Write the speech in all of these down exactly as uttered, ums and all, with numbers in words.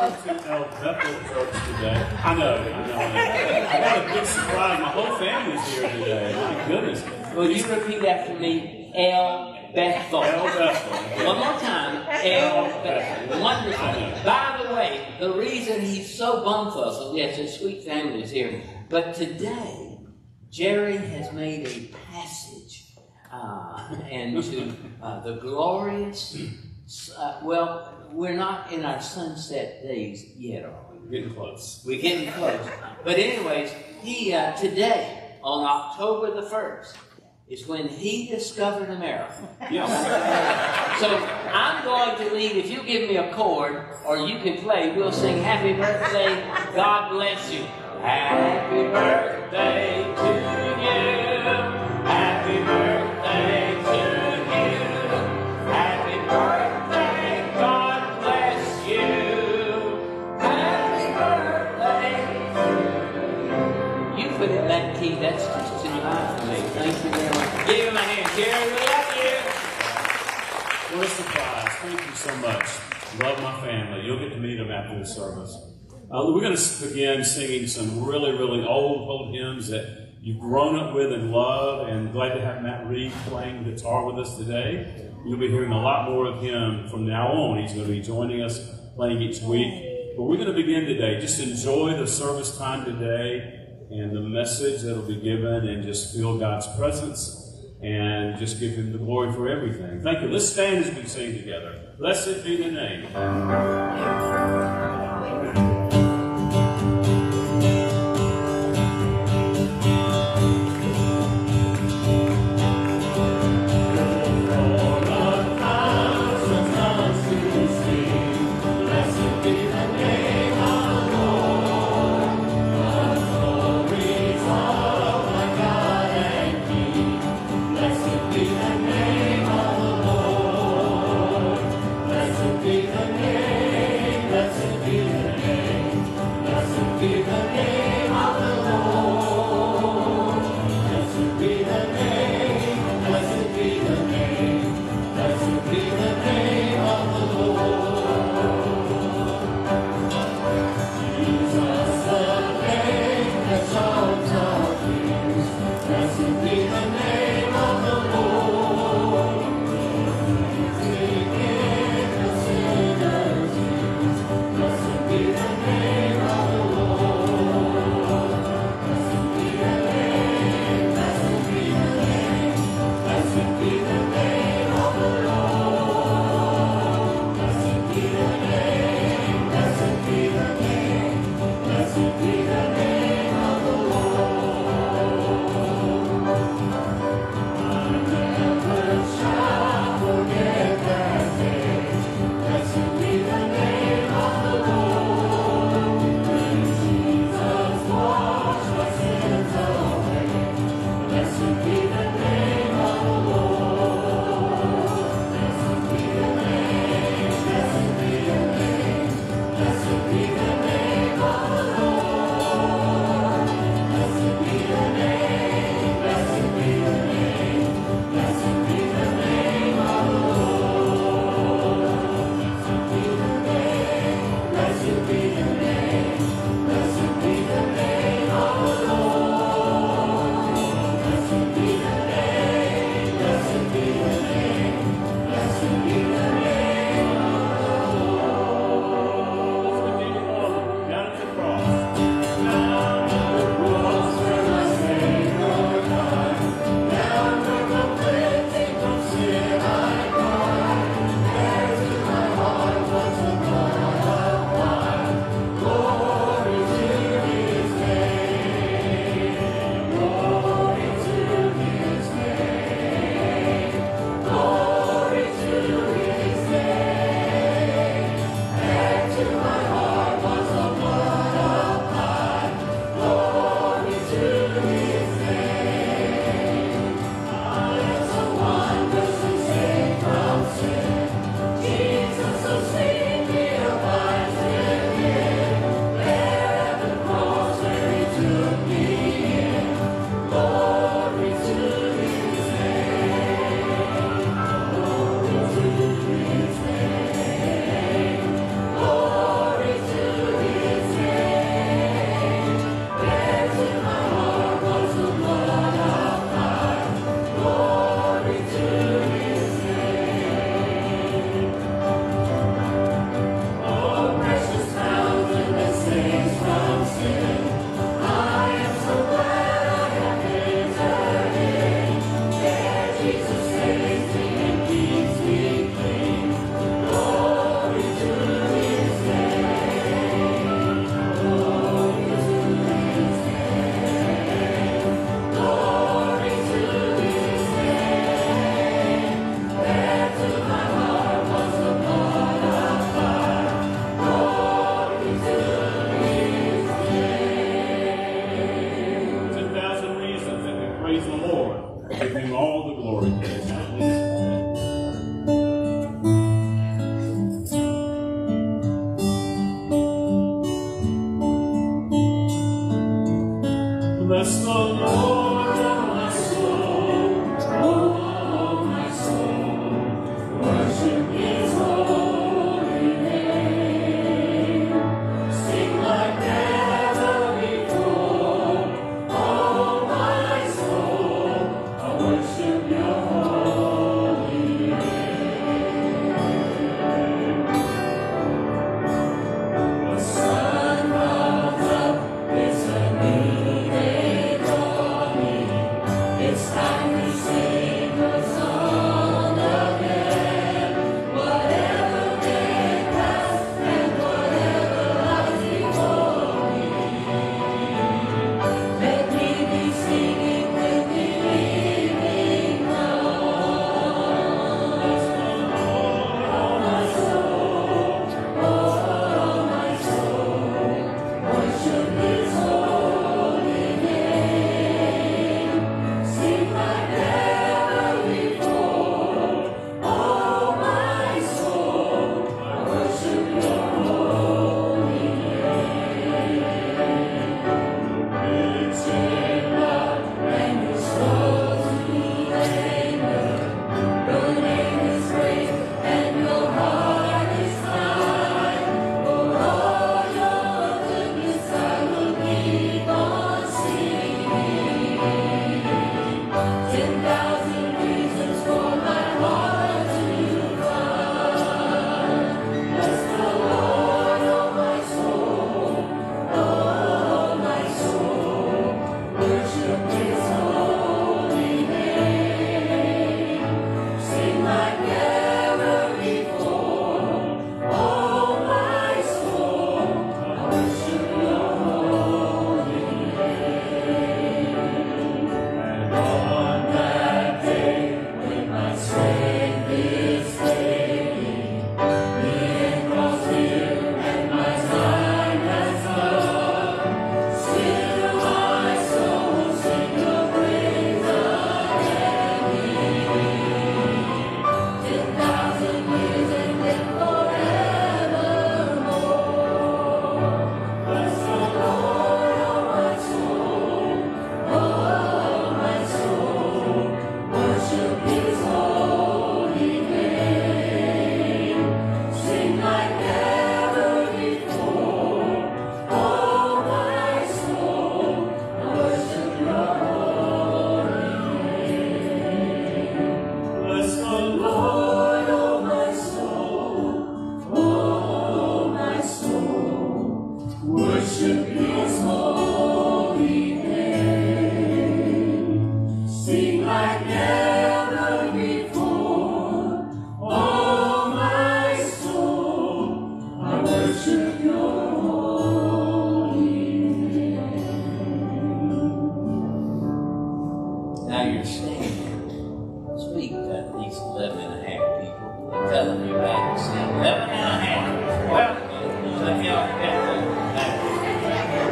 welcome to El Bethel Church today. I know, I know. I got a big surprise. My whole family's here today. My goodness. Will you repeat after me? El Bethel. El Bethel. One more time. El Bethel. Wonderful. By the way, the reason he's so bumfuzzled, yes, his sweet family is here, but today, Jerry has made a passage uh, into uh, the glorious, uh, well, we're not in our sunset days yet, are we? We're getting close. We're getting close. But anyways, he, uh, today, on October the first, is when he discovered America. Yes. So I'm going to lead, if you give me a chord, or you can play, we'll sing Happy Birthday, God Bless You. Happy birthday to you. Happy birthday to you. Happy birthday, God bless you. Happy birthday to you. You put in that key, that's just too high for me. Thank you very much. Give him a hand, Jerry. We love you. What a surprise. Thank you so much. Love my family. You'll get to meet them after the service. Uh, we're going to begin singing some really, really old, old hymns that you've grown up with and love, and glad to have Matt Reed playing guitar with us today. You'll be hearing a lot more of him from now on. He's going to be joining us, playing each week. But we're going to begin today. Just enjoy the service time today and the message that will be given, and just feel God's presence and just give Him the glory for everything. Thank you. Let's stand as we sing together. Blessed be the name. Blessed be the name, blessed be Bless the Lord, oh my soul, oh my soul, worship His holy name. Sing like never before, oh my soul, I worship Your holy name. The sun comes up, it's a new day dawning. It's time to sing a song again. Whatever may pass and whatever lies before me, let me be singing with the evening dawn. Bless the Lord, oh my soul, oh my soul, worship His holy name. Sing like never before, oh my soul, I worship Your holy name. It's in love and You're slow to anger. Your name is great and Your heart is kind. For all Your goodness I will keep on singing. Ten thousand reasons for my heart to find. Bless the Lord, oh my soul, oh my soul, worship His holy name. Sing like never before, oh my soul, I worship Your holy name. And on that day when my strength is failing, the end draws near and my time has come, still my soul will sing Your praise again. Ten thousand years and then forevermore. Bless the Lord, oh my soul, oh my soul, worship His holy name. Sing like never before, oh my soul, I worship Your holy name. Bless the Lord, oh my soul, oh my soul, worship His holy name. Sing like never before, oh my soul, I worship Your holy name. Now you're singing. Speak to these eleven and a half people and tell them you're back to sing. Eleven and a half. Well, let me all get that.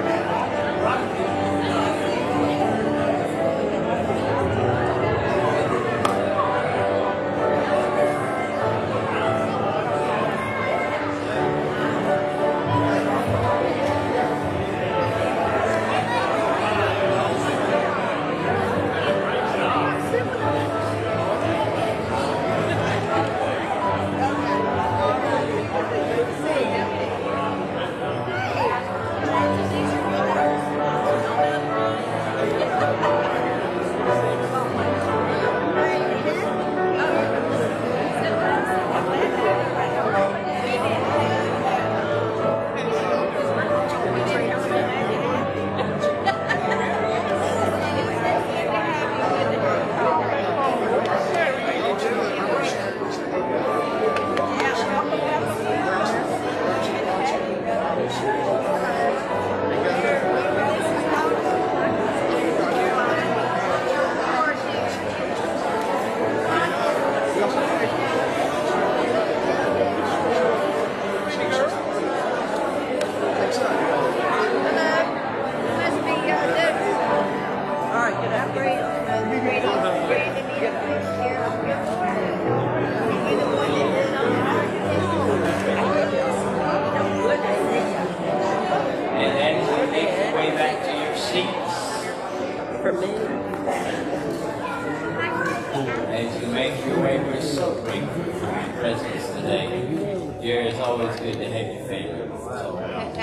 for me. As you make your way, we're so grateful for your presence today. Jerry, it's always good to have your family. So,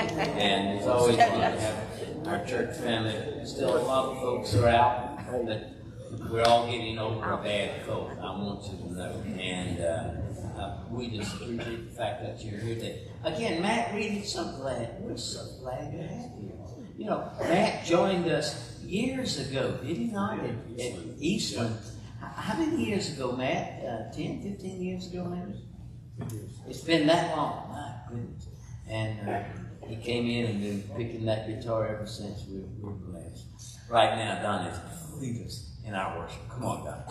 and it's always fun to have our church family. Still, a lot of folks are out, but we're all getting over a bad cold. I want you to know. And uh, uh, we just appreciate the fact that you're here today. Again, Matt Reed, so glad. We're so glad to have you. You know, Matt joined us years ago, did he not, at, at Eastland? How many years ago, Matt? Uh, ten, fifteen years ago, maybe? It's been that long. My goodness. And uh, he came in and been picking that guitar ever since. We're, we're blessed. Right now, Don is lead us in our worship. Come on, Don.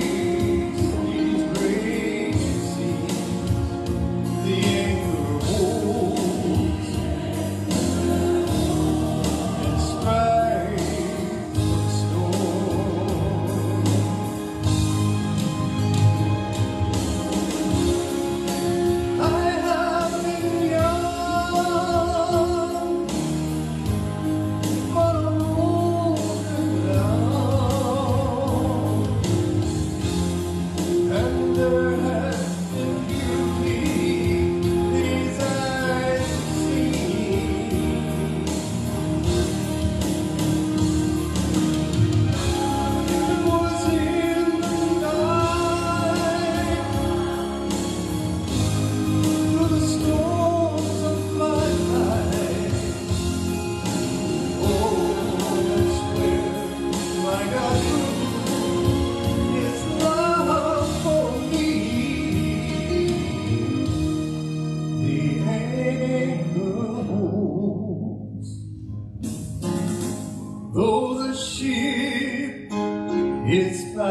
The anchor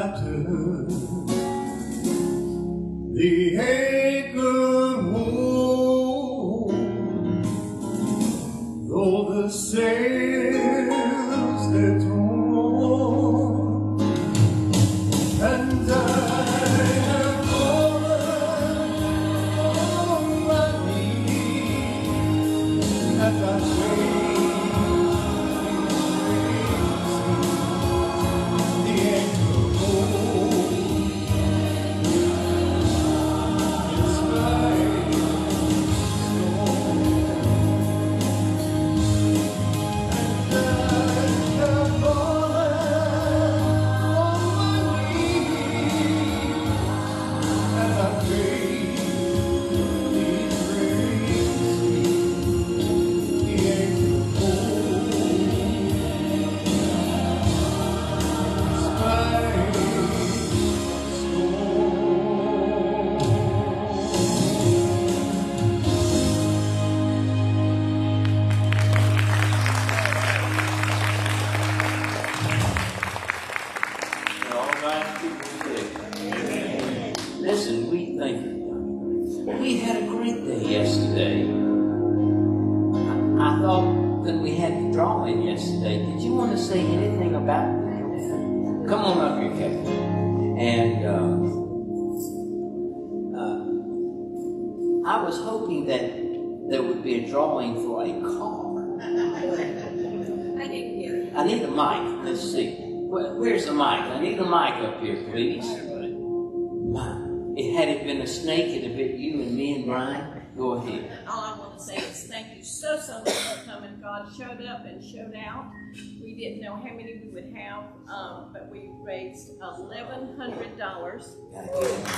after the anchor wore, though the sails they're torn, and I have fallen on my knees as I Listen, we think we had a great day yesterday. I, I thought that we had a drawing yesterday. Did you want to say anything about that? Come on up here, Kevin. And um, uh, I was hoping that there would be a drawing for a car. I didn't hear it. I need a mic. Let's see. Where, where's the mic? I need a mic up here, please. My. It, had it been a snake, it'd have been you and me and Brian. Go ahead. All I want to say is thank you so, so much for coming. God showed up and showed out. We didn't know how many we would have, um, but we raised eleven hundred dollars. Gotta get it.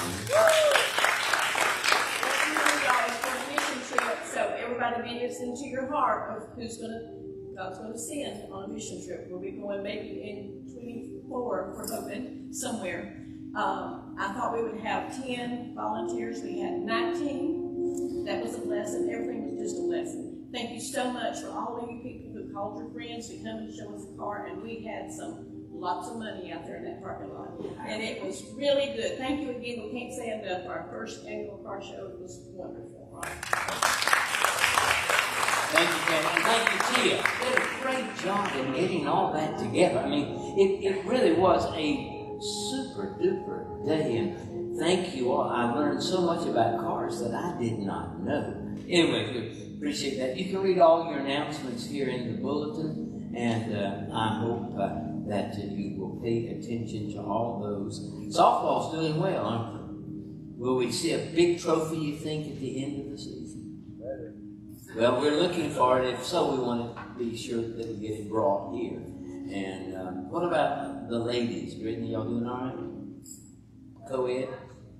eleven hundred dollars for a mission trip, so everybody be listening to your heart of who's going to, God's going to send on a mission trip. We'll be going maybe in twenty-four, we're hoping, somewhere. Um, I thought we would have ten volunteers. We had nineteen. That was a blessing. Everything was just a blessing. Thank you so much for all of you people who called your friends to come and show us the car. And we had some lots of money out there in that parking lot. And it was really good. Thank you again. We can't say enough for our first annual car show. It was wonderful. Right? Thank you, Kevin. And thank you, Tia. You did a great job in getting all that together. I mean, it, it really was a super duper day, and thank you all. I learned so much about cars that I did not know. Anyway, we appreciate that. You can read all your announcements here in the bulletin, and uh, I hope uh, that uh, you will pay attention to all those. Softball's doing well, aren't they? Will we see a big trophy, you think, at the end of the season? Well, we're looking for it. If so, we want to be sure that we get it brought here. And uh, what about the ladies? Brittany, y'all doing all right? Co-ed?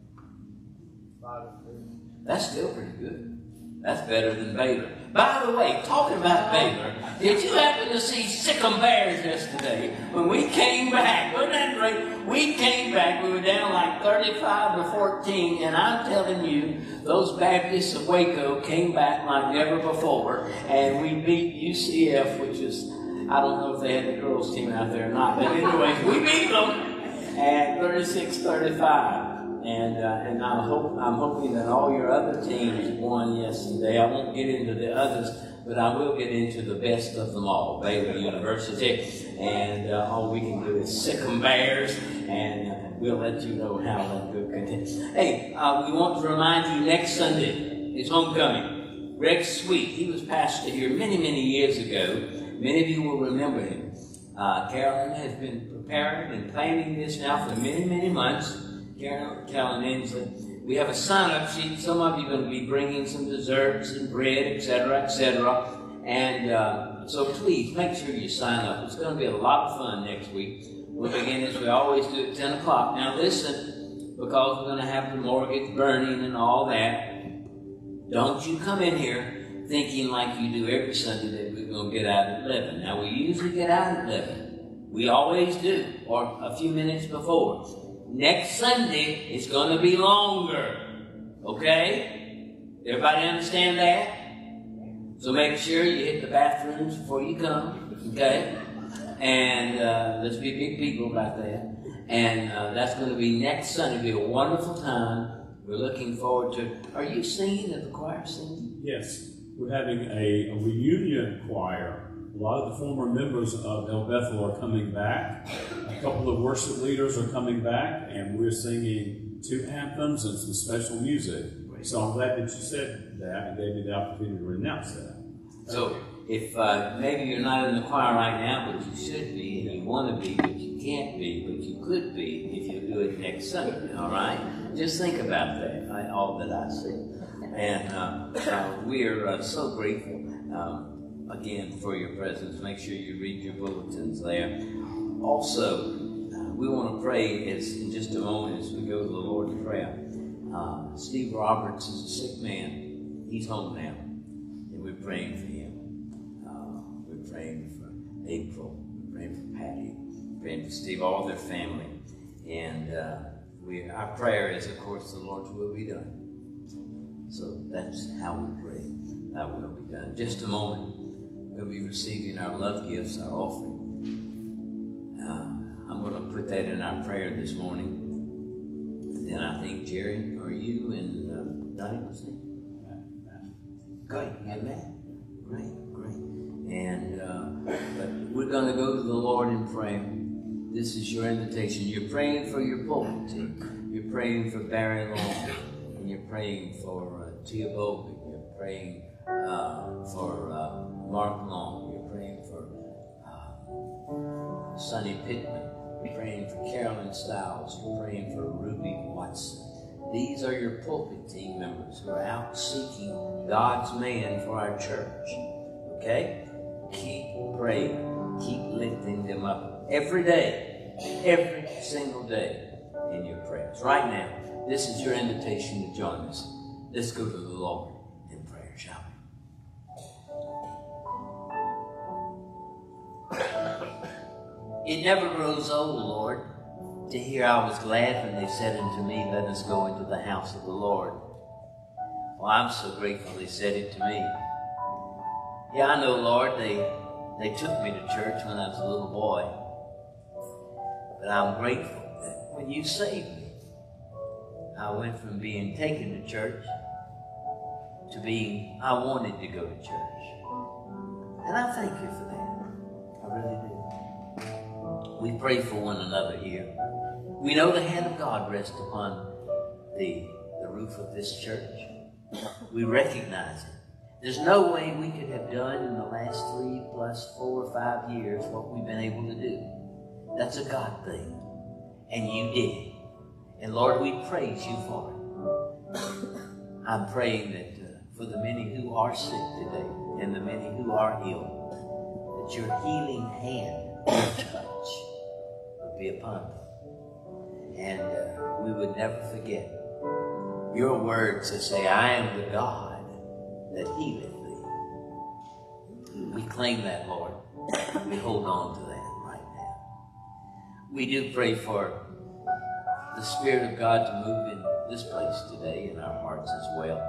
That's still pretty good. That's better than Baylor. By the way, talking about Baylor, did you happen to see Sikkim Bears yesterday? When we came back, wasn't that great? We came back, we were down like thirty-five to fourteen, and I'm telling you, those Baptists of Waco came back like never before, and we beat U C F, which is, I don't know if they had the girls team out there or not, but anyway, we beat them at thirty-six thirty-five. And uh, and I hope I'm hoping that all your other teams won yesterday. I won't get into the others, but I will get into the best of them all, Baylor University. And uh, all we can do is Sikkim Bears, and uh, we'll let you know how that good continues. Hey, uh, we want to remind you next Sunday is homecoming. Greg Sweet, he was pastor here many, many years ago. Many of you will remember him. Uh, Carolyn has been preparing and planning this now for many, many months. Carolyn, Carolyn Inslee. We have a sign-up sheet. Some of you are going to be bringing some desserts and bread, et cetera, et cetera. And uh, so please make sure you sign up. It's going to be a lot of fun next week. We'll begin as we always do at ten o'clock. Now listen, because we're going to have the mortgage burning and all that, don't you come in here thinking like you do every Sunday that we're going to get out at eleven. Now we usually get out at eleven. We always do, or a few minutes before. Next Sunday, it's going to be longer. Okay? Everybody understand that? So make sure you hit the bathrooms before you come. Okay? And uh, let's be big people about that. And uh, that's going to be next Sunday. It'll be a wonderful time. We're looking forward to it. Are you singing? Is the choir singing? Yes, we're having a, a reunion choir. A lot of the former members of El Bethel are coming back. A couple of worship leaders are coming back, and we're singing two anthems and some special music. So I'm glad that you said that and gave me the opportunity to announce that. So if uh, maybe you're not in the choir right now, but you should be, and you want to be, but you can't be, but you could be if you do it next Sunday, all right? Just think about that, I, all that I see. And uh, uh, we're uh, so grateful, um, again, for your presence. Make sure you read your bulletins there. Also, uh, we want to pray as, in just a moment as we go to the Lord's Prayer. Uh, Steve Roberts is a sick man. He's home now, and we're praying for him. Uh, we're praying for April. We're praying for Patty. We're praying for Steve, all their family. And uh, we, our prayer is, of course, the Lord's will be done. So that's how we pray. Thy will be done. Just a moment, we'll be receiving our love gifts, our offering. Uh, I'm going to put that in our prayer this morning. And then I think, Jerry, are you and uh, Donnie will sing? Great, amen. Great, great. And uh, but we're going to go to the Lord in prayer. This is your invitation. You're praying for your pulpit team. You're praying for Barry Long. And you're praying for uh, Tia Bowman. You're praying uh, for uh, Mark Long. You're praying for uh, Sonny Pittman. You're praying for Carolyn Stiles. You're praying for Ruby Watson. These are your pulpit team members who are out seeking God's man for our church. Okay? Keep praying. Keep lifting them up every day, every single day in your prayers. Right now, this is your invitation to join us. Let's go to the Lord in prayer, shall we? It never grows old, Lord, to hear I was glad when they said unto me, let us go into the house of the Lord. Well, I'm so grateful they said it to me. Yeah, I know, Lord, they, they took me to church when I was a little boy. But I'm grateful that when you saved me, I went from being taken to church to being, I wanted to go to church. And I thank you for that. I really do. We pray for one another here. We know the hand of God rests upon the, the roof of this church. We recognize it. There's no way we could have done in the last three plus four or five years what we've been able to do. That's a God thing. And you did. And Lord, we praise you for it. I'm praying that uh, for the many who are sick today and the many who are ill, that your healing hand, your touch, would be upon them. And uh, we would never forget your words that say, I am the God that healeth thee. We claim that, Lord. We hold on to that right now. We do pray for the Spirit of God to move in this place today, in our hearts as well.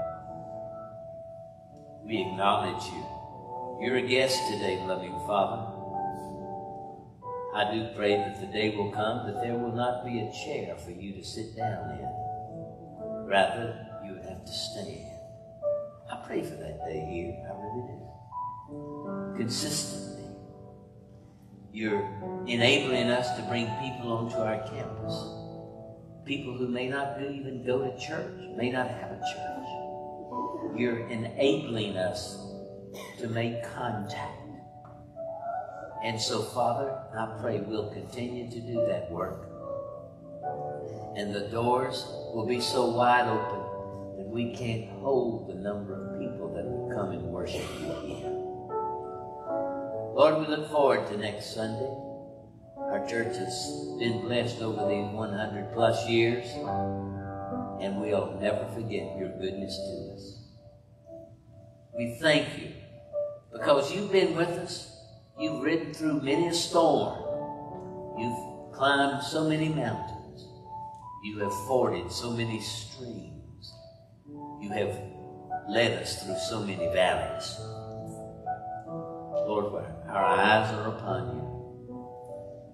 We acknowledge you. You're a guest today, loving Father. I do pray that the day will come that there will not be a chair for you to sit down in. Rather, you would have to stand. I pray for that day here. I really do. Consistently. You're enabling us to bring people onto our campus. People who may not even go to church, may not have a church. You're enabling us to make contact. And so, Father, I pray we'll continue to do that work. And the doors will be so wide open that we can't hold the number of people that will come and worship you here. Lord, we look forward to next Sunday. Our church has been blessed over these one hundred plus years, and we'll never forget your goodness to us. We thank you because you've been with us. You've ridden through many a storm. You've climbed so many mountains. You have forded so many streams. You have led us through so many valleys. Lord, our eyes are upon you.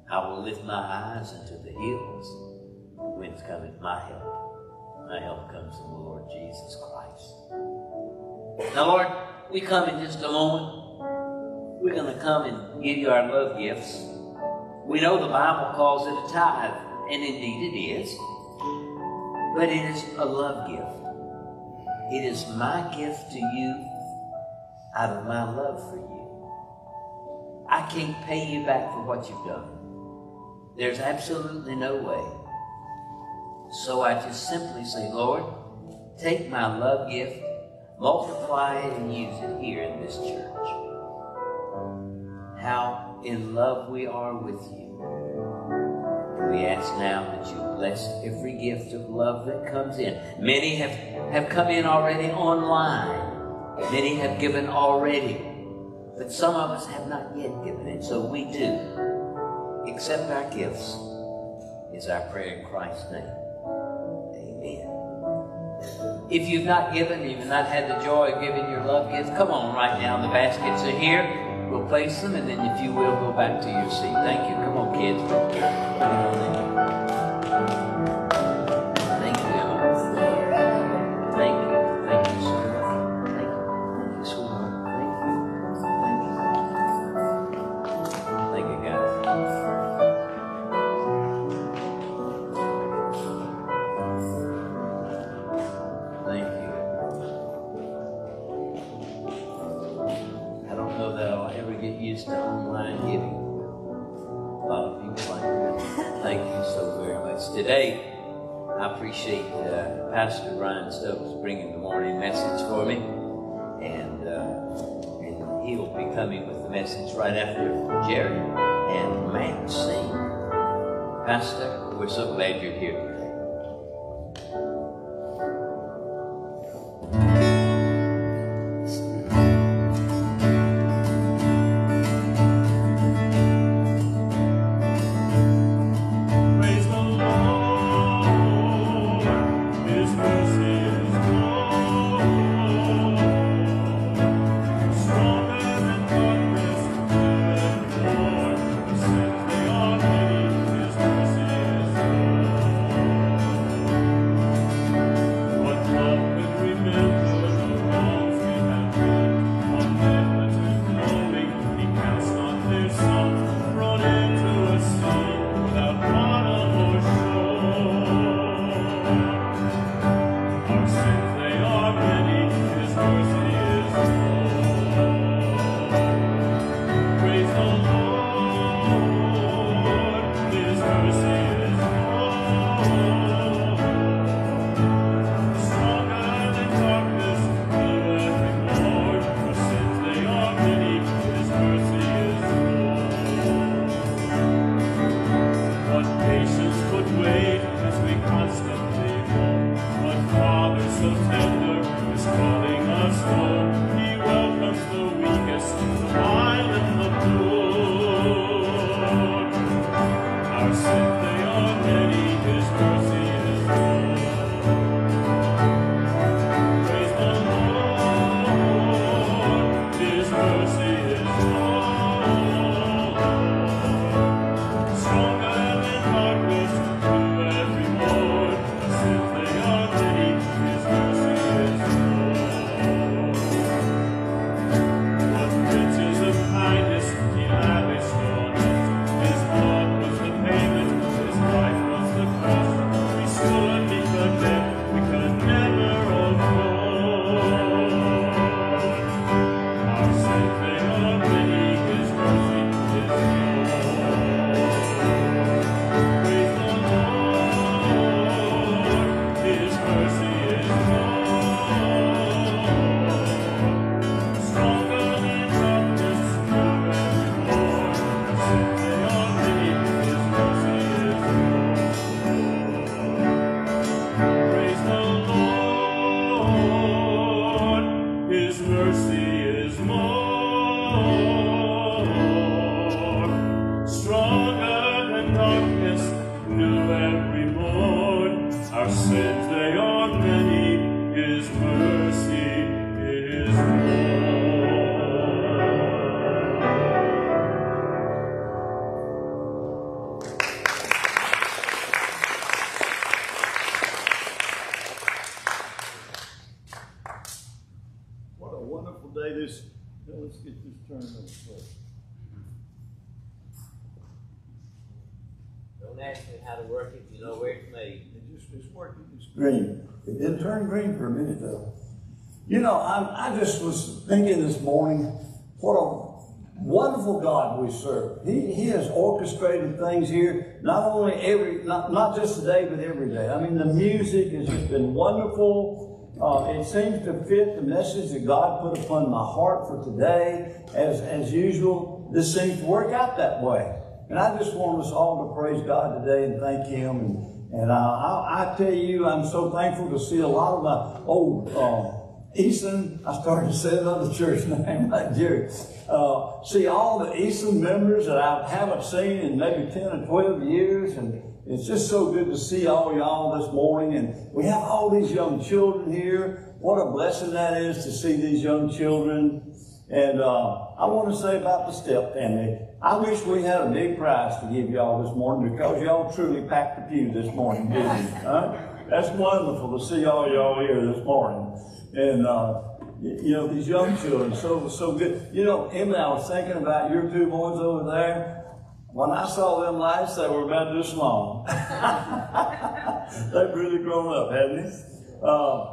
I will lift my eyes into the hills. Whence cometh my help? My help comes from the Lord Jesus Christ. Now, Lord, we come in just a moment. We're going to come and give you our love gifts. We know the Bible calls it a tithe, and indeed it is. But it is a love gift. It is my gift to you out of my love for you. I can't pay you back for what you've done. There's absolutely no way. So I just simply say, Lord, take my love gift, multiply it, and use it here in this church. How in love we are with you. We ask now that you bless every gift of love that comes in. Many have, have come in already online. Many have given already. But some of us have not yet given it. So we do. Accept our gifts is our prayer in Christ's name. Amen. If you've not given, you've not had the joy of giving your love gifts, come on right now. The baskets are here. We'll place them, and then if you will, go back to your seat. Thank you. Come on, kids. Thank you, Emma. Thank you. Thank you, sweetheart. Thank you. Thank you, sweetheart. Thank you. Thank you. Thank you, guys. Thank you. I don't know that I'll ever get used to online giving. A lot of people like that. Thank you so very much. Today, I appreciate uh, Pastor Brian Stokes bringing the morning message for me. And, uh, and he'll be coming with the message right after Jerry and Matt sing. Pastor, we're so glad you're here today. His mercy today. This, let's get this turned on first. Don't ask me how to work it. You know where it's made. It just it's working. It's green. It didn't turn green for a minute though. You know, I, I just was thinking this morning, what a wonderful God we serve. He, he has orchestrated things here, not only every, not, not just today, but every day. I mean, the music has just been wonderful. Uh, it seems to fit the message that God put upon my heart for today. As, as usual, this seems to work out that way. And I just want us all to praise God today and thank Him. And, and uh, I, I tell you, I'm so thankful to see a lot of my old uh, Easton, I started to say another church name like Jerry. Uh, see all the Easton members that I haven't seen in maybe ten or twelve years. And it's just so good to see all y'all this morning. And we have all these young children here. What a blessing that is to see these young children. And uh, I want to say about the Step family, I wish we had a big prize to give y'all this morning because y'all truly packed the pew this morning, didn't you? Huh? That's wonderful to see all y'all here this morning. And, uh, you know, these young children, so so good. You know, Emily, I was thinking about your two boys over there. When I saw them last, they were about this long. They've really grown up, haven't they? Uh,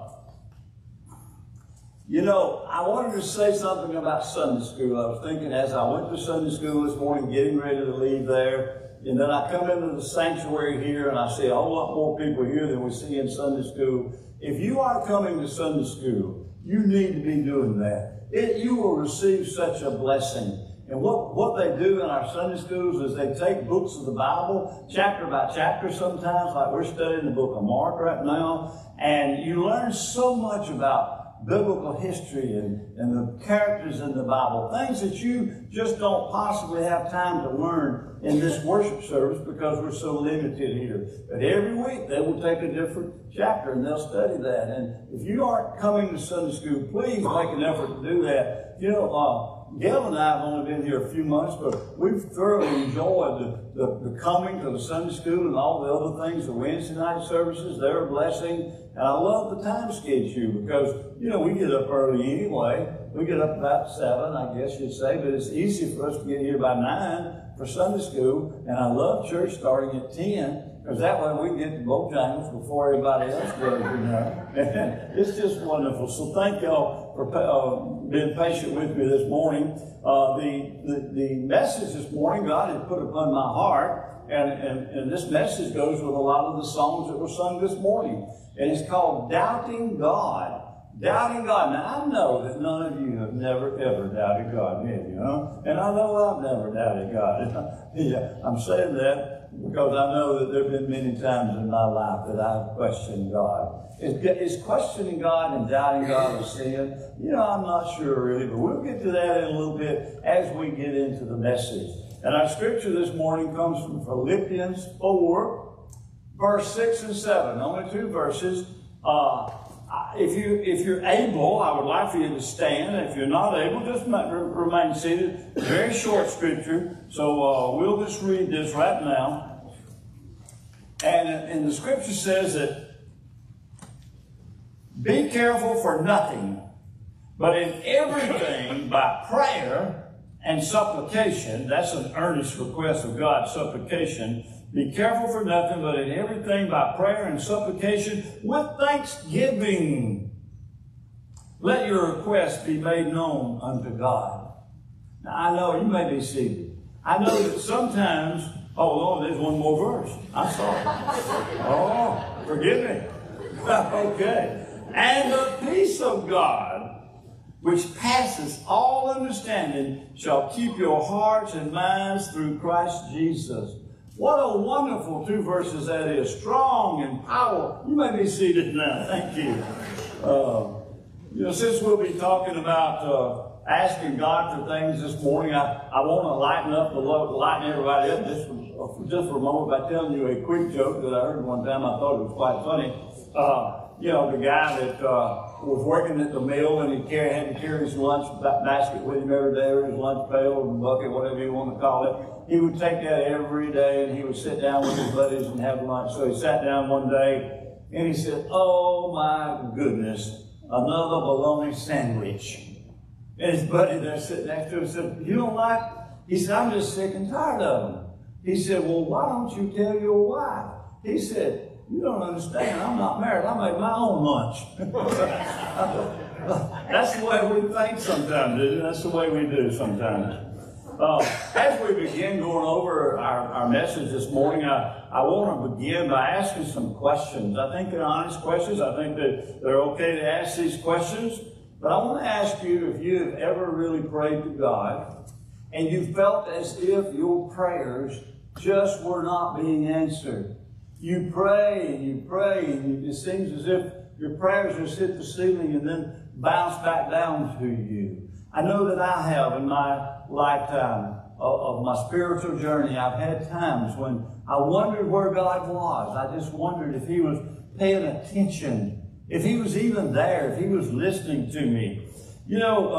you know, I wanted to say something about Sunday school. I was thinking as I went to Sunday school this morning, getting ready to leave there, and then I come into the sanctuary here and I see a whole lot more people here than we see in Sunday school. If you are coming to Sunday school, you need to be doing that. It, you will receive such a blessing. And what, what they do in our Sunday schools is they take books of the Bible, chapter by chapter sometimes, like we're studying the book of Mark right now, and you learn so much about biblical history and, and the characters in the Bible, things that you just don't possibly have time to learn in this worship service because we're so limited here. But every week they will take a different chapter and they'll study that. And if you aren't coming to Sunday school, please make an effort to do that. You know, uh, Gail and I have only been here a few months, but we've thoroughly enjoyed the, the, the coming to the Sunday school and all the other things, the Wednesday night services. They're a blessing. And I love the time schedule because, you know, we get up early anyway. We get up about seven, I guess you'd say, but it's easy for us to get here by nine for Sunday school. And I love church starting at ten because that way we get to Bojangles before everybody else does, you know. And it's just wonderful. So thank y'all for uh, being patient with me this morning. Uh, the, the, the message this morning God had put upon my heart. And, and, and this message goes with a lot of the songs that were sung this morning. And it's called Doubting God. Doubting God. Now, I know that none of you have never, ever doubted God, have you? Huh? And I know I've never doubted God. Yeah, I'm saying that because I know that there have been many times in my life that I've questioned God. Is, is questioning God and doubting God a sin? You know, I'm not sure really, but we'll get to that in a little bit as we get into the message. And our scripture this morning comes from Philippians four, verse six and seven. Only two verses. Uh, if, you, if you're able, I would like for you to stand. If you're not able, just remain seated. Very short scripture. So uh, we'll just read this right now. And, and the scripture says that, be careful for nothing, but in everything by prayer and supplication, that's an earnest request of God, supplication. Be careful for nothing, but in everything by prayer and supplication with thanksgiving. Let your requests be made known unto God. Now, I know you may be seated. I know that sometimes, oh Lord, there's one more verse. I saw it. Oh, forgive me. Okay. And the peace of God, which passes all understanding, shall keep your hearts and minds through Christ Jesus. What a wonderful two verses that is. Strong and powerful. You may be seated now. Thank you. Uh, you know, since we'll be talking about uh, asking God for things this morning, I, I want to lighten up the load, lighten everybody up just for, uh, just for a moment by telling you a quick joke that I heard one time. I thought it was quite funny. Uh, you know, the guy that uh, was working at the mill and he carry, had to carry his lunch basket with him every day, or his lunch pail or bucket, whatever you want to call it. He would take that every day and he would sit down with his buddies and have lunch. So he sat down one day and he said, oh my goodness, another bologna sandwich. And his buddy there sitting next to him said, you don't like, he said, I'm just sick and tired of them. He said, well, why don't you tell your wife? He said, you don't understand. I'm not married. I make my own lunch. That's the way we think sometimes, dude. That's the way we do sometimes. Uh, as we begin going over our, our message this morning, I, I want to begin by asking some questions. I think they're honest questions. I think that they're okay to ask these questions. But I want to ask you if you have ever really prayed to God and you felt as if your prayers just were not being answered. You pray and you pray and it seems as if your prayers just hit the ceiling and then bounce back down to you. I know that I have in my lifetime of, of my spiritual journey. I've had times when I wondered where God was. I just wondered if He was paying attention, if He was even there, if He was listening to me. You know,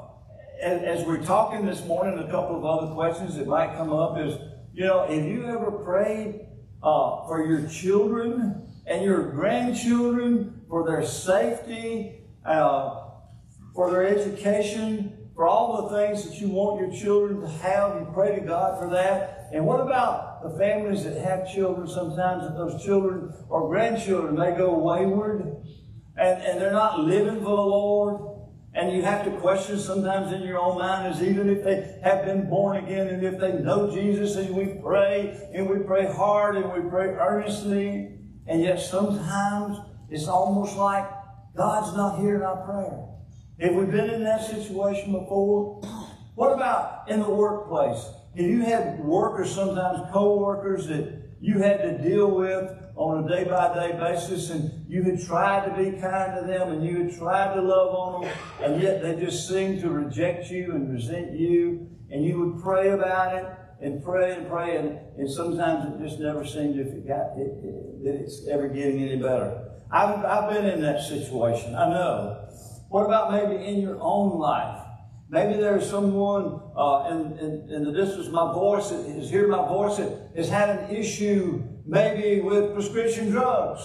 uh, as, as we're talking this morning, a couple of other questions that might come up is, you know, have you ever prayed uh, for your children and your grandchildren, for their safety, uh, for their education, for all the things that you want your children to have? You pray to God for that. And what about the families that have children sometimes, that those children or grandchildren may go wayward and, and they're not living for the Lord? And you have to question sometimes in your own mind, is even if they have been born again and if they know Jesus, and we pray and we pray hard and we pray earnestly, and yet sometimes it's almost like God's not hearing our prayer. Have we been in that situation before? What about in the workplace? Have you had workers, sometimes co-workers, that you had to deal with on a day-by-day basis, and you had tried to be kind to them and you had tried to love on them, and yet they just seemed to reject you and resent you, and you would pray about it and pray and pray, and, and sometimes it just never seemed if it got it, it, that it's ever getting any better. I've, I've been in that situation, I know. What about maybe in your own life? Maybe there's someone uh, in, in, in the distance of my voice, that is hearing my voice, that has had an issue maybe with prescription drugs.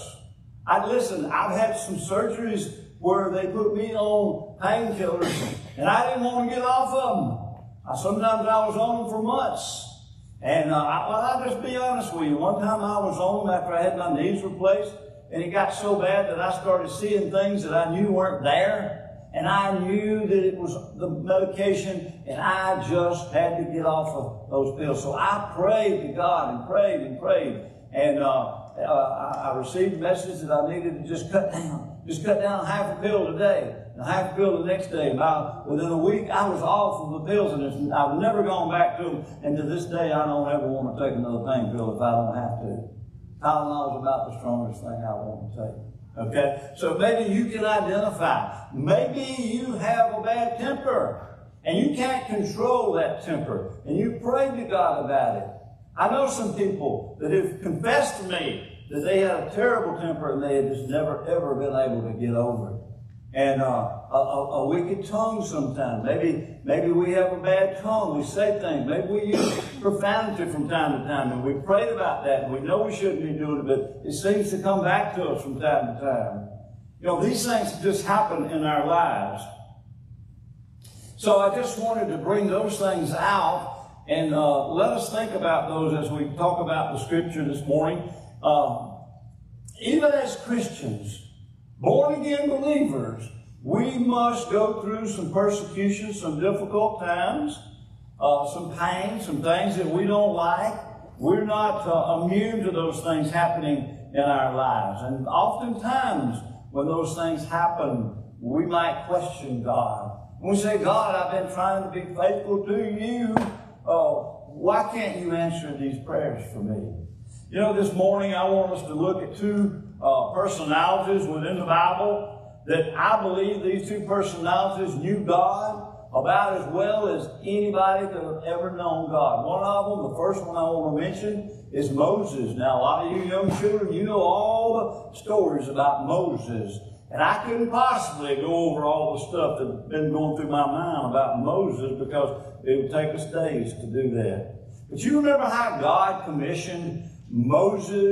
I listen, I've had some surgeries where they put me on painkillers and I didn't want to get off of them. I, sometimes I was on them for months. And uh, I, well, I'll just be honest with you. One time I was on them after I had my knees replaced, and it got so bad that I started seeing things that I knew weren't there. And I knew that it was the medication, and I just had to get off of those pills. So I prayed to God and prayed and prayed. And uh, uh, I received a message that I needed to just cut down. Just cut down half a pill today, and half a pill the next day. About within a week, I was off of the pills, and it's, I've never gone back to them. And to this day, I don't ever want to take another pain pill if I don't have to. Tylenol is about the strongest thing I want to take. Okay? So maybe you can identify. Maybe you have a bad temper, and you can't control that temper, and you pray to God about it. I know some people that have confessed to me that they had a terrible temper and they had just never, ever been able to get over it. And uh, a, a, a wicked tongue sometimes. Maybe, maybe we have a bad tongue. We say things. Maybe we use profanity from time to time. And we prayed about that. And we know we shouldn't be doing it, but it seems to come back to us from time to time. You know, these things just happen in our lives. So I just wanted to bring those things out and uh, let us think about those as we talk about the Scripture this morning. Uh, even as Christians, born-again believers, we must go through some persecution, some difficult times, uh, some pain, some things that we don't like. We're not uh, immune to those things happening in our lives. And oftentimes, when those things happen, we might question God. And we say, God, I've been trying to be faithful to you. Uh, why can't you answer these prayers for me? You know, this morning I want us to look at two uh, personalities within the Bible that I believe these two personalities knew God about as well as anybody that have ever known God. One of them, the first one I want to mention, is Moses. Now, a lot of you young children, you know all the stories about Moses. And I couldn't possibly go over all the stuff that's been going through my mind about Moses because it would take us days to do that. But you remember how God commissioned Moses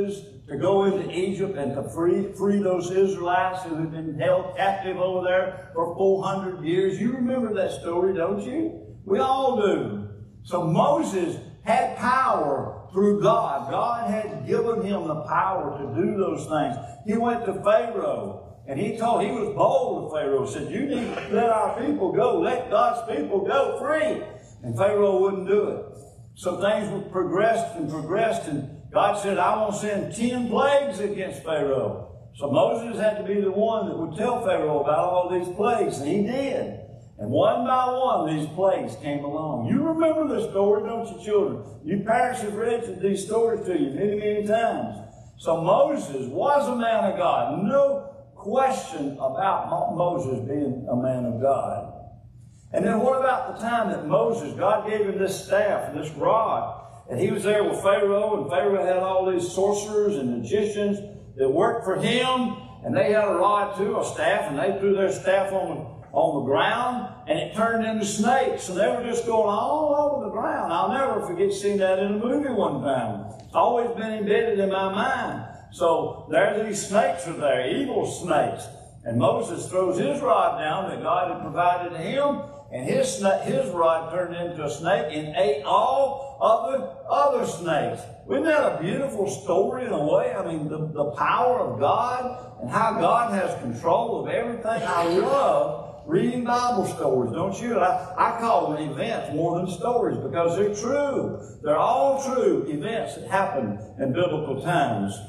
to go into Egypt and to free, free those Israelites who had been held captive over there for four hundred years. You remember that story, don't you? We all do. So Moses had power through God. God had given him the power to do those things. He went to Pharaoh and he told, he was bold with Pharaoh. He said, you need to let our people go. Let God's people go free. And Pharaoh wouldn't do it. So things were progressed and progressed, and God said, I want to send ten plagues against Pharaoh. So Moses had to be the one that would tell Pharaoh about all these plagues, and he did. And one by one, these plagues came along. You remember the story, don't you, children? You parents have read these stories to you many, many times. So Moses was a man of God. No question about Moses being a man of God. And then what about the time that Moses, God gave him this staff and this rod, and he was there with Pharaoh, and Pharaoh had all these sorcerers and magicians that worked for him, and they had a rod too, a staff, and they threw their staff on the, on the ground, and it turned into snakes, and they were just going all over the ground. I'll never forget seeing that in a movie one time. It's always been embedded in my mind. So there these snakes are there, evil snakes. And Moses throws his rod down that God had provided to him, and his, his rod turned into a snake and ate all other, other snakes. Isn't that a beautiful story in a way? I mean, the, the power of God and how God has control of everything. I love reading Bible stories, don't you? I, I call them events more than stories because they're true. They're all true events that happen in biblical times.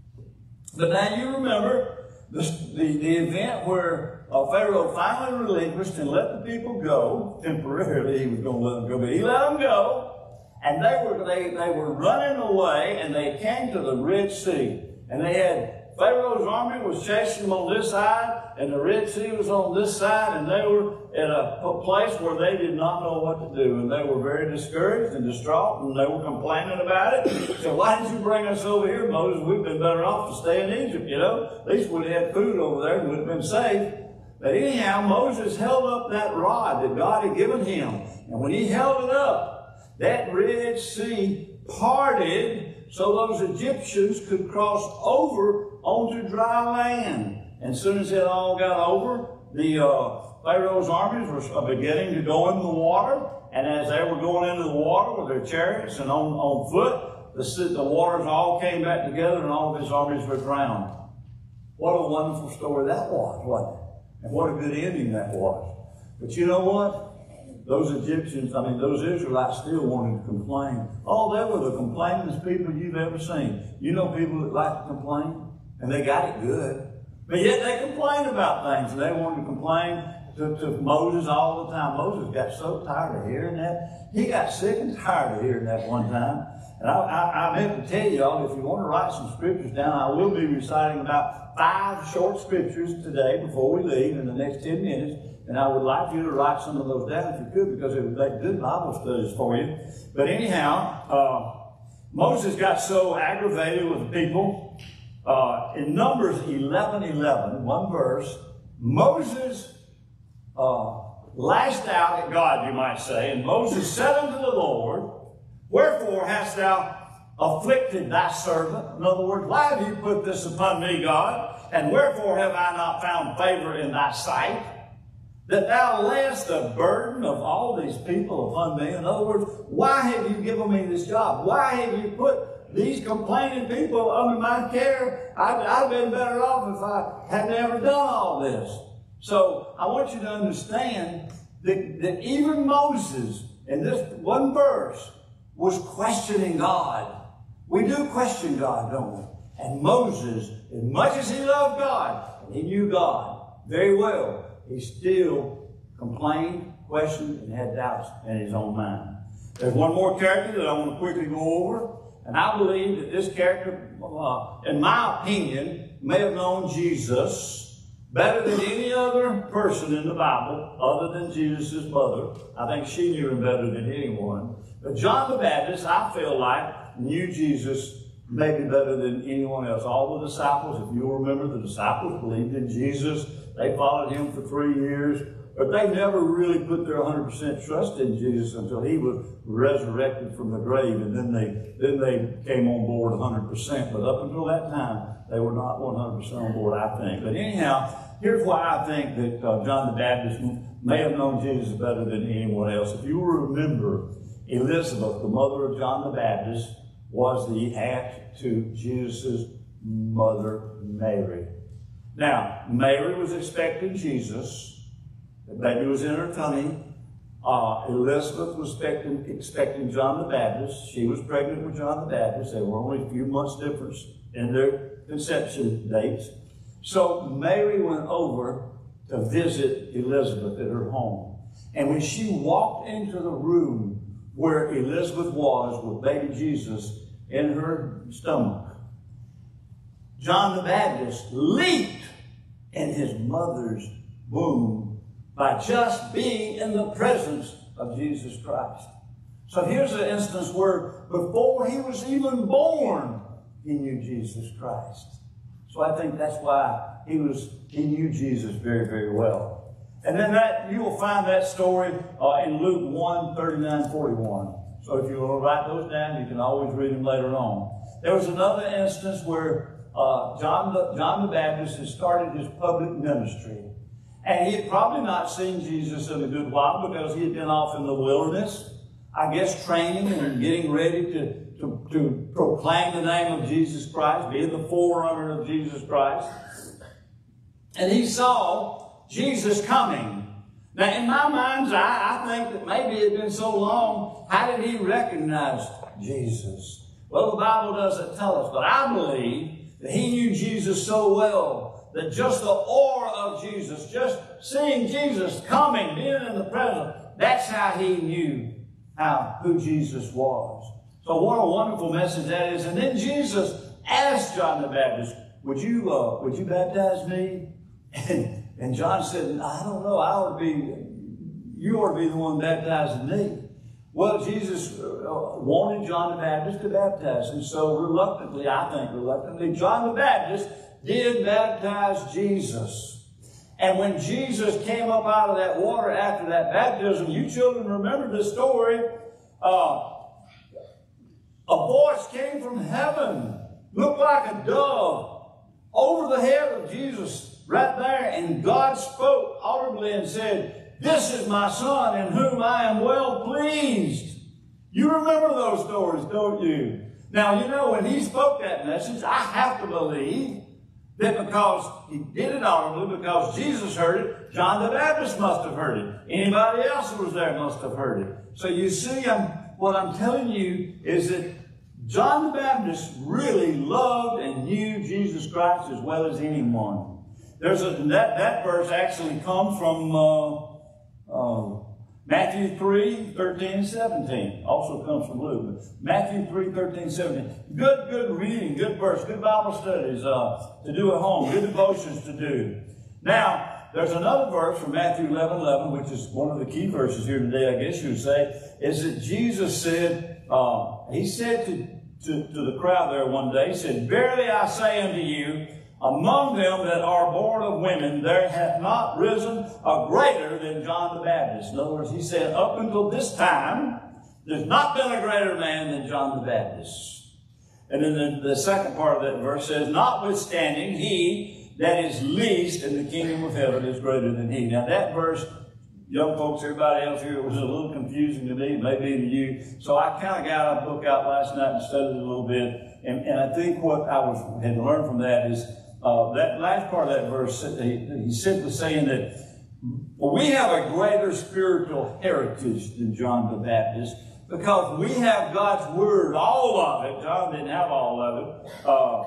But now you remember the, the, the event where uh, Pharaoh finally relinquished and let the people go. Temporarily, he was going to let them go, but he let them go. And they were, they, they were running away, and they came to the Red Sea. And they had, Pharaoh's army was chasing them on this side, and the Red Sea was on this side, and they were in a, a place where they did not know what to do. And they were very discouraged and distraught, and they were complaining about it. So why did you bring us over here, Moses? We've been better off to stay in Egypt, you know. At least we'd have food over there and would have been safe. But anyhow, Moses held up that rod that God had given him. And when he held it up, that Red Sea parted so those Egyptians could cross over onto dry land. And as soon as it all got over, the uh, Pharaoh's armies were beginning to go in the water. And as they were going into the water with their chariots and on, on foot, the, the waters all came back together and all of his armies were drowned. What a wonderful story that was, wasn't it? And what a good ending that was. But you know what? Those Egyptians, I mean, those Israelites still wanted to complain. Oh, they were the complainingest people you've ever seen. You know people that like to complain? And they got it good. But yet they complain about things. And they wanted to complain to, to Moses all the time. Moses got so tired of hearing that. He got sick and tired of hearing that one time. And I, I, I meant to tell y'all, if you want to write some scriptures down, I will be reciting about five short scriptures today before we leave in the next ten minutes. And I would like you to write some of those down if you could, because it would make good Bible studies for you. But anyhow, uh, Moses got so aggravated with the people. Uh, in Numbers eleven eleven, one verse, Moses uh, lashed out at God, you might say. And Moses said unto the Lord, wherefore hast thou afflicted thy servant? In other words, why have you put this upon me, God? And wherefore have I not found favor in thy sight, that thou layest the burden of all these people upon me? In other words, why have you given me this job? Why have you put these complaining people under my care? I'd, I'd have been better off if I had never done all this. So I want you to understand that, that even Moses, in this one verse, was questioning God. We do question God, don't we? And Moses, as much as he loved God, and he knew God very well, he still complained, questioned, and had doubts in his own mind. There's one more character that I want to quickly go over. And I believe that this character, uh, in my opinion, may have known Jesus better than any other person in the Bible other than Jesus' mother. I think she knew him better than anyone. But John the Baptist, I feel like, knew Jesus maybe better than anyone else. All the disciples, if you'll remember, the disciples believed in Jesus. They followed him for three years, but they never really put their one hundred percent trust in Jesus until he was resurrected from the grave, and then they then they came on board one hundred percent. But up until that time, they were not one hundred percent on board, I think. But anyhow, here's why I think that uh, John the Baptist may have known Jesus better than anyone else. If you remember, Elizabeth, the mother of John the Baptist, was the aunt to Jesus' mother, Mary. Now, Mary was expecting Jesus. The baby was in her tummy. Uh, Elizabeth was expecting, expecting John the Baptist. She was pregnant with John the Baptist. There were only a few months difference in their conception dates. So Mary went over to visit Elizabeth at her home. And when she walked into the room where Elizabeth was with baby Jesus in her stomach, John the Baptist leaped in his mother's womb by just being in the presence of Jesus Christ. So here's an instance where before he was even born, he knew Jesus Christ. So I think that's why he was he knew Jesus very, very well. And then that you will find that story uh, in Luke one, thirty-nine, forty-one. So if you want to write those down, you can always read them later on. There was another instance where uh, John, the, John the Baptist had started his public ministry. And he had probably not seen Jesus in a good while because he had been off in the wilderness, I guess training and getting ready to, to, to proclaim the name of Jesus Christ, being the forerunner of Jesus Christ. And he saw Jesus coming. Now, in my mind's eye, I think that maybe it had been so long, how did he recognize Jesus? Well, the Bible doesn't tell us, but I believe that he knew Jesus so well that just the aura of Jesus, just seeing Jesus coming, being in the presence, that's how he knew how, who Jesus was. So what a wonderful message that is. And then Jesus asked John the Baptist, would you, uh, would you baptize me? And, and John said, I don't know, I ought to be, you ought to be the one baptizing me. Well, Jesus uh, wanted John the Baptist to baptize him, so reluctantly, I think reluctantly, John the Baptist did baptize Jesus. And when Jesus came up out of that water after that baptism, you children remember the story, uh, a voice came from heaven, looked like a dove, over the head of Jesus right there, and God spoke audibly and said, this is my son in whom I am well pleased. You remember those stories, don't you? Now, you know, when he spoke that message, I have to believe that because he did it audibly, because Jesus heard it, John the Baptist must have heard it. Anybody else who was there must have heard it. So you see, I'm, what I'm telling you is that John the Baptist really loved and knew Jesus Christ as well as anyone. There's a, that, that verse actually comes from uh, uh, Matthew three, thirteen, and seventeen. Also comes from Luke. Matthew three, thirteen, seventeen. Good, good reading, good verse, good Bible studies uh, to do at home, good devotions to do. Now, there's another verse from Matthew eleven, eleven, which is one of the key verses here today, I guess you would say, is that Jesus said, uh, he said to, to, to the crowd there one day, he said, verily I say unto you, among them that are born of women, there hath not risen a greater than John the Baptist. In other words, he said, up until this time, there's not been a greater man than John the Baptist. And then the, the second part of that verse says, notwithstanding, he that is least in the kingdom of heaven is greater than he. Now that verse, young folks, everybody else here, it was a little confusing to me, maybe to you. So I kind of got a book out last night and studied it a little bit. And, and I think what I was had learned from that is, Uh, that last part of that verse, he, he's simply saying that we have a greater spiritual heritage than John the Baptist because we have God's Word, all of it. John didn't have all of it. Uh,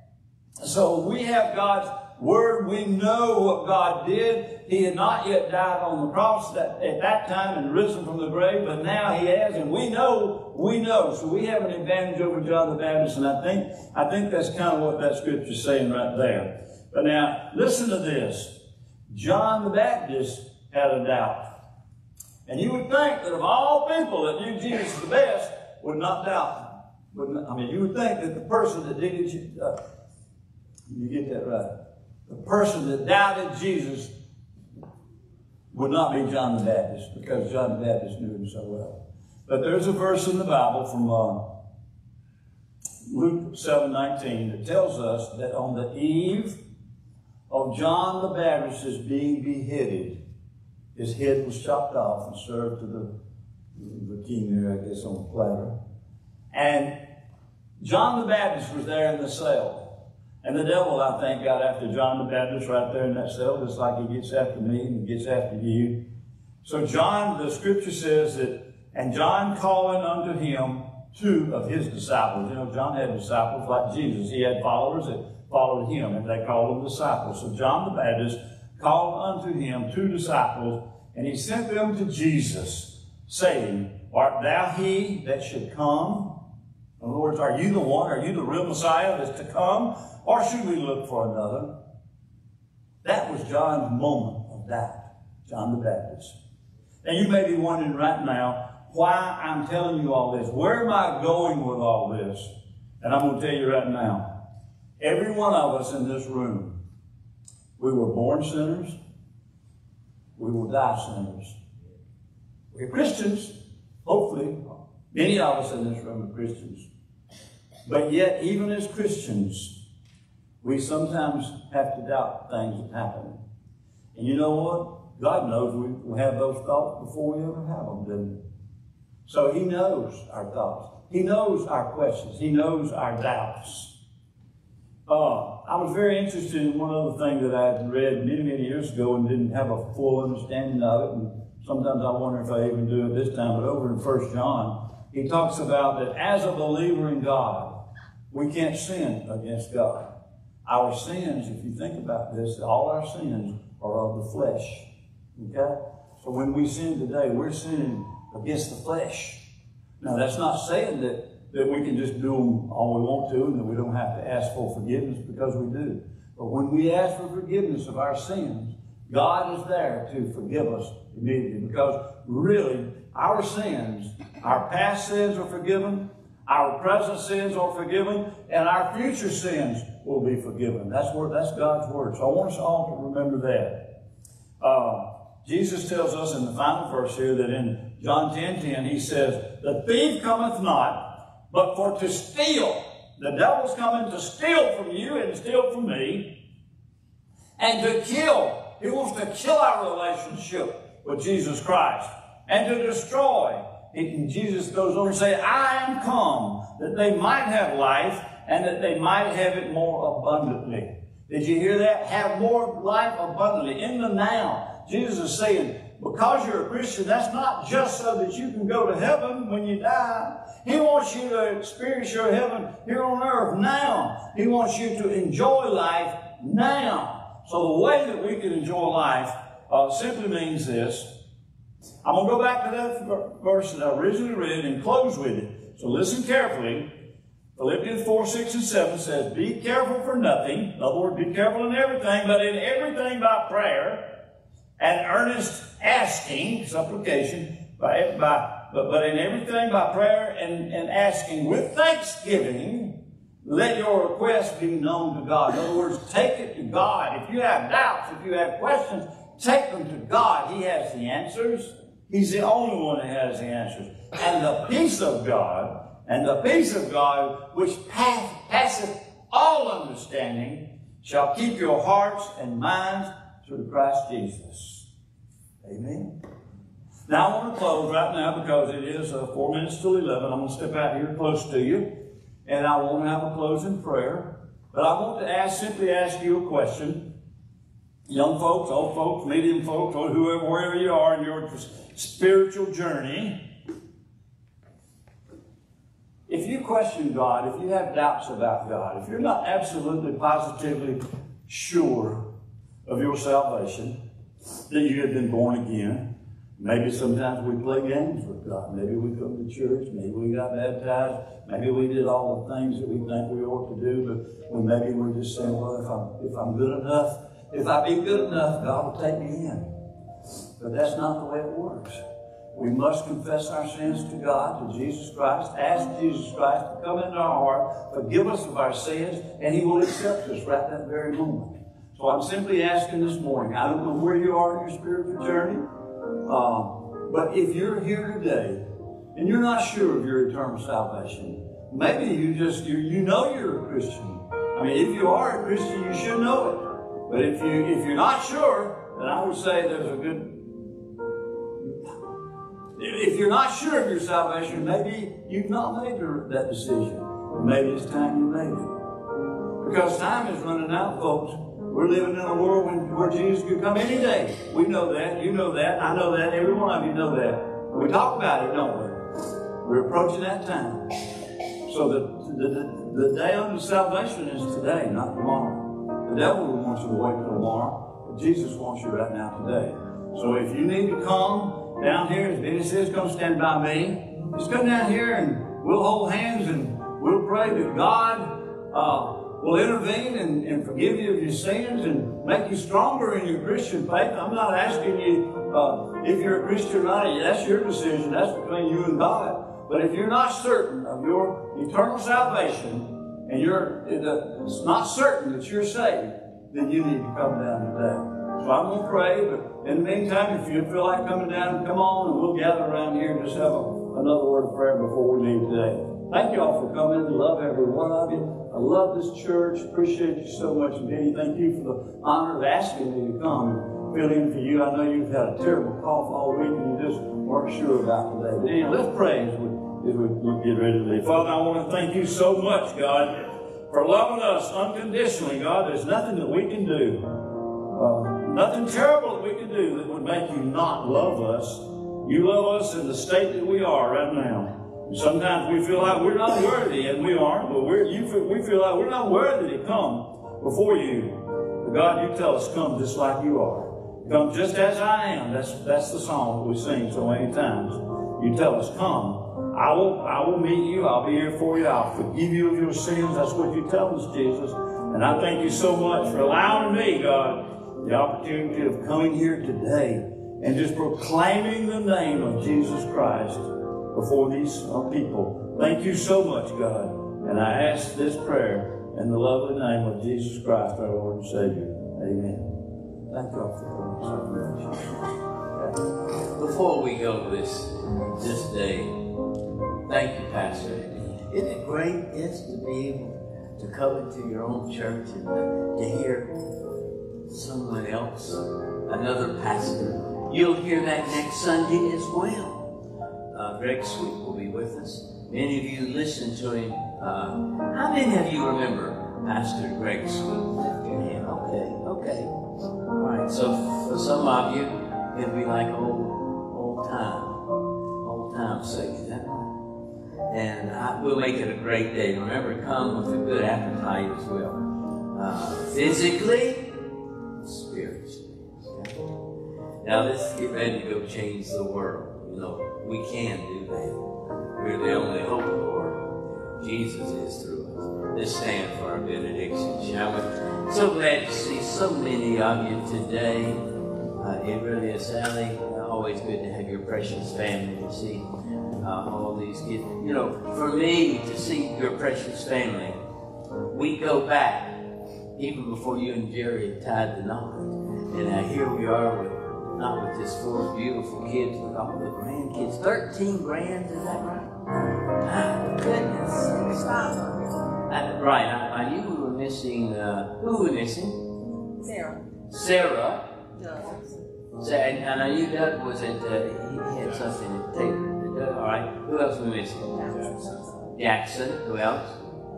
so we have God's Word. We know what God did. He had not yet died on the cross that, at that time and risen from the grave, but now he has, and we know, we know. So we have an advantage over John the Baptist, and I think, I think that's kind of what that scripture is saying right there. But now, listen to this. John the Baptist had a doubt. And you would think that of all people that knew Jesus the best would not doubt. Would not, I mean, you would think that the person that did it, uh, you get that right. the person that doubted Jesus would not be John the Baptist, because John the Baptist knew him so well. But there's a verse in the Bible from uh, Luke seven nineteen that tells us that on the eve of John the Baptist's being beheaded, his head was chopped off and served to the, the king there, I guess, on a platter. And John the Baptist was there in the cell. And the devil, I think, got after John the Baptist right there in that cell, just like he gets after me and he gets after you. So John, the scripture says that, and John calling unto him two of his disciples. You know, John had disciples like Jesus. He had followers that followed him, and they called them disciples. So John the Baptist called unto him two disciples, and he sent them to Jesus, saying, Art thou he that should come? In other words, are you the one? Are you the real Messiah that's to come? Or should we look for another? That was John's moment of doubt, John the Baptist. And you may be wondering right now why I'm telling you all this. Where am I going with all this? And I'm going to tell you right now. Every one of us in this room, we were born sinners. We will die sinners. We're Christians, hopefully. Many of us in this room are Christians. But yet, even as Christians, we sometimes have to doubt things that happen. And you know what? God knows we, we have those thoughts before we ever have them, doesn't He? So He knows our thoughts. He knows our questions. He knows our doubts. Uh, I was very interested in one other thing that I had read many, many years ago and didn't have a full understanding of it. And sometimes I wonder if I even do it this time. But over in First John, he talks about that as a believer in God, we can't sin against God. Our sins, if you think about this, all our sins are of the flesh. Okay? So when we sin today, we're sinning against the flesh. Now, that's not saying that, that we can just do them all we want to and that we don't have to ask for forgiveness, because we do. But when we ask for forgiveness of our sins, God is there to forgive us immediately, because really, our sins, our past sins are forgiven, our present sins are forgiven, and our future sins will be forgiven. That's where, that's God's word. So I want us all to remember that. Uh, Jesus tells us in the final verse here that in John ten ten, he says, The thief cometh not, but for to steal. The devil's coming to steal from you and steal from me, and to kill. He wants to kill our relationship with Jesus Christ, and to destroy. And Jesus goes on to say, I am come that they might have life, and that they might have it more abundantly. Did you hear that? Have more life abundantly. In the now, Jesus is saying, because you're a Christian, that's not just so that you can go to heaven when you die. He wants you to experience your heaven here on earth now. He wants you to enjoy life now. So the way that we can enjoy life uh, simply means this. I'm going to go back to that verse that I originally read and close with it. So listen carefully. Philippians four, six, and seven says, Be careful for nothing. In other words, be careful in everything, but in everything by prayer and earnest asking, supplication, by, by, but, but in everything by prayer and, and asking with thanksgiving, let your requests be known to God. In other words, take it to God. If you have doubts, if you have questions, take them to God. He has the answers. He's the only one that has the answers. And the peace of God, and the peace of God, which pass, passeth all understanding, shall keep your hearts and minds through Christ Jesus. Amen. Now I want to close right now because it is uh, four minutes till eleven. I'm going to step out here close to you, and I want to have a closing prayer. But I want to ask, simply ask you a question. Young folks, old folks, medium folks, or whoever, wherever you are in your spiritual journey. If you question God, if you have doubts about God, if you're not absolutely, positively sure of your salvation, that you have been born again, maybe sometimes we play games with God. Maybe we come to church, maybe we got baptized, maybe we did all the things that we think we ought to do, but maybe we're just saying, well, if I'm, if I'm good enough, if I be good enough, God will take me in. But that's not the way it works. We must confess our sins to God, to Jesus Christ, ask Jesus Christ to come into our heart, forgive us of our sins, and He will accept us right that very moment. So I'm simply asking this morning, I don't know where you are in your spiritual journey, uh, but if you're here today and you're not sure of your eternal salvation, maybe you just, you, you know you're a Christian. I mean, if you are a Christian, you should know it. But if, you, if you're not sure, then I would say there's a good... If you're not sure of your salvation, maybe you've not made that decision. Maybe it's time you made it. Because time is running out, folks. We're living in a world when, where Jesus could come any day. We know that. You know that. I know that. Every one of you know that. We talk about it, don't we? We're approaching that time. So the, the, the, the day unto salvation is today, not tomorrow. The devil wants you to wait till tomorrow, but Jesus wants you right now today. So if you need to come down here, as Benny says, come stand by me. Just come down here and we'll hold hands and we'll pray that God uh, will intervene and, and forgive you of your sins and make you stronger in your Christian faith. I'm not asking you uh, if you're a Christian or not. That's your decision. That's between you and God. But if you're not certain of your eternal salvation and you're it's not certain that you're saved, then you need to come down today. So I'm going to pray, but in the meantime, if you feel like coming down, come on and we'll gather around here and just have a, another word of prayer before we leave today. Thank you all for coming. I love every one of you. I love this church. Appreciate you so much. And Benny, thank you for the honor of asking me to come and fill in for you. I know you've had a terrible cough all week and you just weren't sure about today. But anyway, let's pray as we, as we, we get ready to leave. Father, I want to thank you so much, God, for loving us unconditionally, God. There's nothing that we can do. Uh, Nothing terrible that we can do that would make you not love us. You love us in the state that we are right now. And sometimes we feel like we're not worthy, and we aren't, but we're, you feel, we feel like we're not worthy to come before you. But God, you tell us, come just like you are. Come just as I am. That's, that's the song that we sing so many times. You tell us, come. I will, I will meet you. I'll be here for you. I'll forgive you of your sins. That's what you tell us, Jesus. And I thank you so much for allowing me, God, the opportunity of coming here today and just proclaiming the name of Jesus Christ before these people. Thank you so much, God. And I ask this prayer in the lovely name of Jesus Christ, our Lord and Savior. Amen. Thank you all for coming so much. Before we go this, this day, thank you, Pastor. Isn't it great just to be able to come into your own church and to hear someone else, another pastor? You'll hear that next Sunday as well. Uh, Greg Sweet will be with us. Many of you listen to him. Uh, how many of you remember Pastor Greg Sweet? Lift your hand. Okay, okay. All right. So for some of you, it'll be like old, old time, old time sake. Is that right? And I, we'll make it a great day. Remember, come with a good appetite as well. Uh, physically, spiritually. Okay? Now let's get ready to go change the world. You know, we can do that. We're the only hope of the world. Jesus is through us. Let's stand for our benediction, shall we? So glad to see so many of you today. Uh, it really is, Sally. Always good to have your precious family to see uh, all these kids. You know, for me to see your precious family, we go back even before you and Jerry had tied the knot. And uh, here we are with, not with just four beautiful kids, with all the grandkids. thirteen grand, is that right? My goodness. Uh, right, I, I knew we were missing, uh, who were we missing? Sarah. Sarah. Doug. So, and, and I knew Doug was at, uh, he had something to take. Doug, all right, who else were we missing? Jackson. Jackson, who else?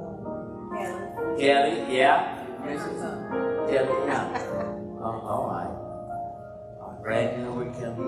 Kelly. Kelly, yeah. Arizona. Kelly, yeah. Oh, all right. Oh, Brad, you know where Kelly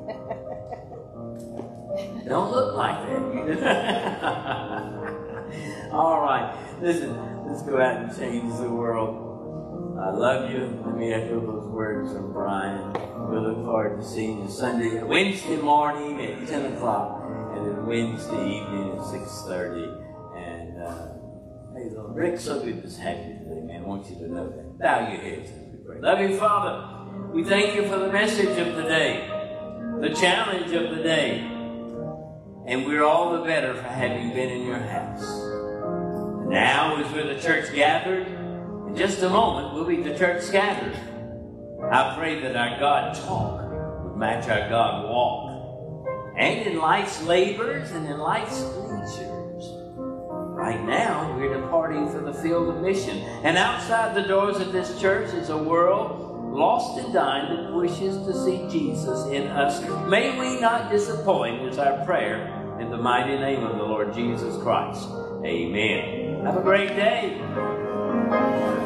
is? Don't look like that. All right. Listen, let's go out and change the world. I love you. Let me echo those words from Brian. We look forward to seeing you Sunday, Wednesday morning at ten o'clock, and then Wednesday evening at six thirty. And uh, hey, Rick, so good to have you today, man. I want you to know that. Bow your heads as we pray. Love you, Father. We thank you for the message of the day, the challenge of the day. And we're all the better for having been in your house. Now, as we're the church gathered, In just a moment, we'll be the church scattered. I pray that our God talk would match our God walk. And in life's labors and in life's leisures. Right now, we're departing for the field of mission. And outside the doors of this church is a world lost and dying that wishes to see Jesus in us. May we not disappoint is our prayer in the mighty name of the Lord Jesus Christ. Amen. Have a great day.